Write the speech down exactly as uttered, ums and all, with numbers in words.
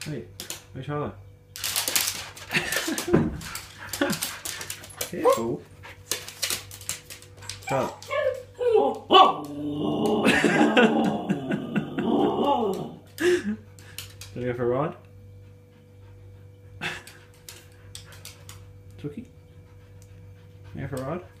Hey, hey Charlie. Careful. Charlie. Do you go for a ride? Tookie? You go for a ride?